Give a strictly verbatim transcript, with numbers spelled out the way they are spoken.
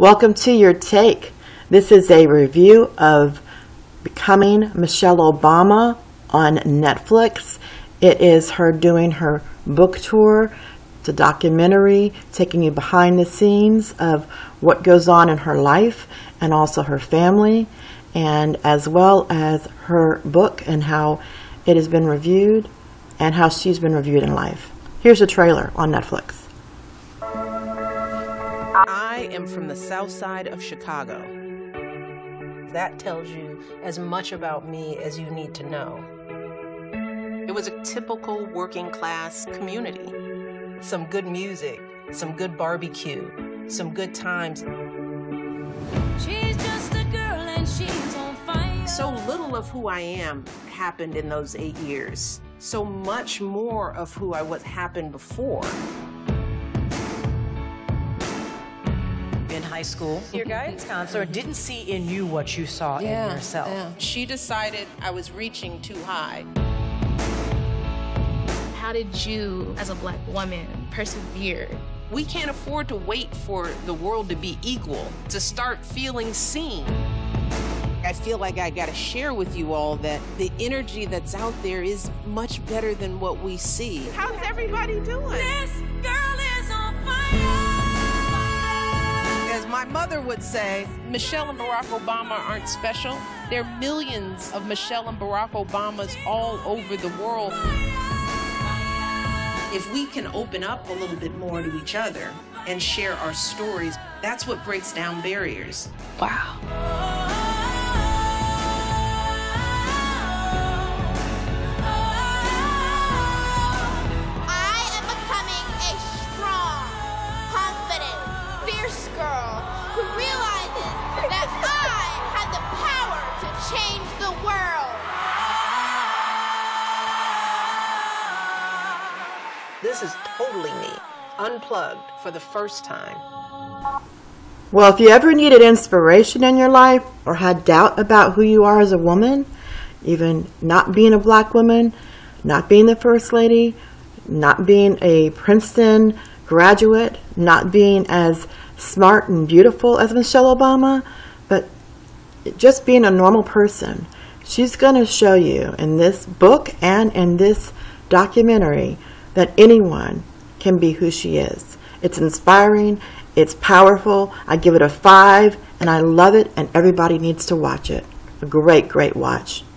Welcome to Your Take. This is a review of Becoming Michelle Obama on Netflix. It is her doing her book tour. It's a documentary taking you behind the scenes of what goes on in her life and also her family, and as well as her book and how it has been reviewed and how she's been reviewed in life. Here's a trailer on Netflix. I am from the south side of Chicago. That tells you as much about me as you need to know. It was a typical working class community. Some good music, some good barbecue, some good times. She's just a girl and she's on fire. So little of who I am happened in those eight years. So much more of who I was happened before. In high school, your guidance counselor didn't see in you what you saw Yeah, in yourself. yeah. She decided I was reaching too high. How did you, as a black woman, persevere? We can't afford to wait for the world to be equal to start feeling seen. I feel like I gotta share with you all that the energy that's out there is much better than what we see. How's everybody doing? This girl is on fire. As my mother would say, Michelle and Barack Obama aren't special. There are millions of Michelle and Barack Obamas all over the world. If we can open up a little bit more to each other and share our stories, that's what breaks down barriers. Wow. I am becoming a strong, confident, fierce girl who realizes that I have the power to change the world. This is totally me, unplugged for the first time. Well, if you ever needed inspiration in your life or had doubt about who you are as a woman, even not being a black woman, not being the first lady, not being a Princeton graduate, not being as smart and beautiful as Michelle Obama, but just being a normal person, she's going to show you in this book and in this documentary that anyone can be who she is. It's inspiring, it's powerful. I give it a five, and I love it, and everybody needs to watch it. A great, great watch.